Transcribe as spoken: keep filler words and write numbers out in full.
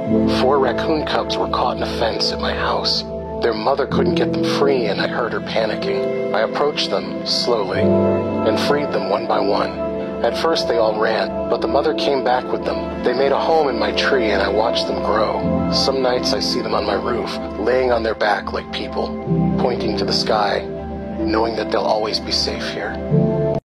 Four raccoon cubs were caught in a fence at my house. Their mother couldn't get them free, and I heard her panicking. I approached them, slowly, and freed them one by one. At first they all ran, but the mother came back with them. They made a home in my tree, and I watched them grow. Some nights I see them on my roof, laying on their back like people, pointing to the sky, knowing that they'll always be safe here.